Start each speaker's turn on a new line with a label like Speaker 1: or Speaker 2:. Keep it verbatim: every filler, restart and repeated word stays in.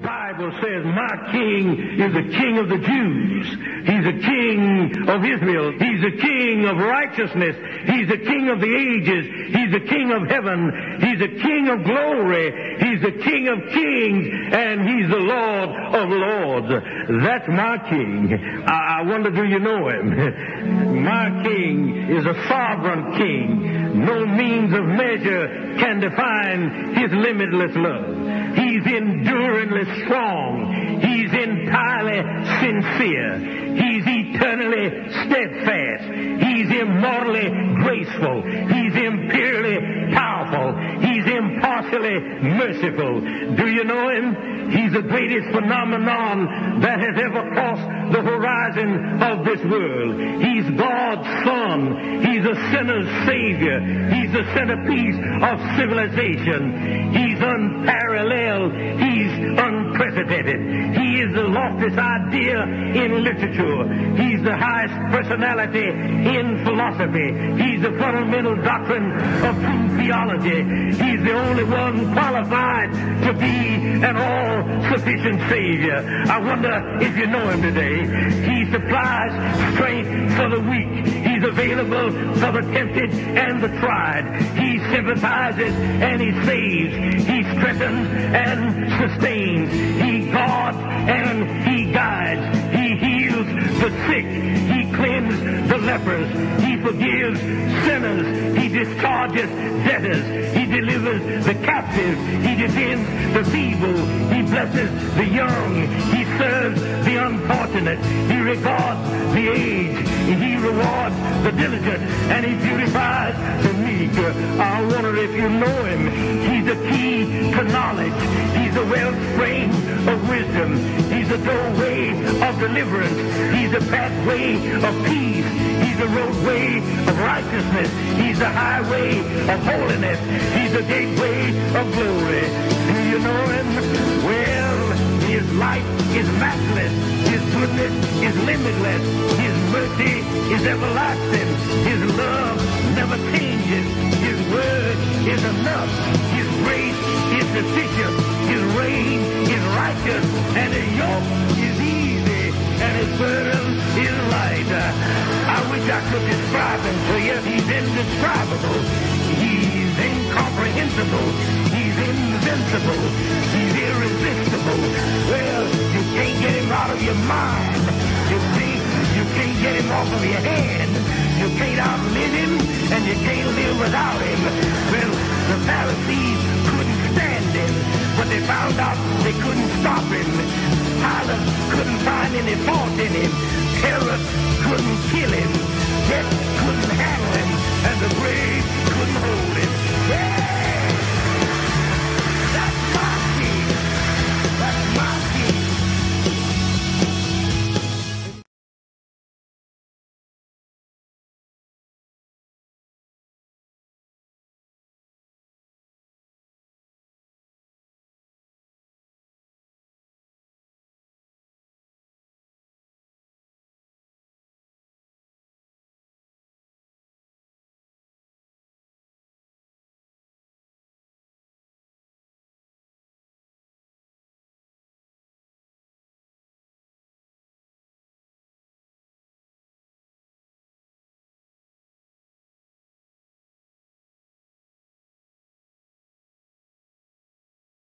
Speaker 1: Bible says, my king is the king of the Jews. He's the king of Israel. He's the king of righteousness. He's the king of the ages. He's the king of heaven. He's the king of glory. He's the king of kings. And he's the Lord of lords. That's my king. I, I wonder, do you know him? My king is a sovereign king. No means of measure can define his limitless love. He's enduringly strong. He's entirely sincere. He's eternally steadfast. He's immortally graceful. He's imperially powerful. He's impartially merciful. Do you know him? He's the greatest phenomenon that has ever crossed the horizon of this world. He's God's Son. He's a sinner's Savior. He's the centerpiece of civilization. He's unparalleled. He's unprecedented. He is the loftiest idea in literature. He's the highest personality in philosophy. He's the fundamental doctrine of true theology. He's the only one qualified to be an all-sufficient Savior. I wonder if you know him today. He supplies strength for the weak. He's available for the tempted and the tried. He sympathizes and he saves. He strengthens and sustains. He guards and he guides. He heals the sick. He cleanses the lepers. He forgives sinners. He discharges debtors. He delivers the captive. He defends the feeble. He blesses the young. He serves the unfortunate. He regards the aged. He rewards the diligent. And he beautifies the meek. I wonder if you know him. He's the key to knowledge. He's the wellspring of wisdom. He's the doorway of deliverance. He's the pathway of peace. He's the roadway of righteousness. He's the highway of holiness. He's the gateway of glory. Do you know him? Well, his light is matchless. His goodness is limitless. His mercy is everlasting. His love never changes. His word is enough. His grace is sufficient. His reign is righteous. And his yoke is easy. And his burden is light. I wish I could describe him to you. He's indescribable. He's incomprehensible. He's invincible. He's irresistible. Well, you can't get him out of your mind. You can't, you can't get him off of your hand. You can't outlive him, and you can't live without him. Well, the Pharisees couldn't stand him, but they found out they couldn't stop him. Pilate couldn't find any fault in him,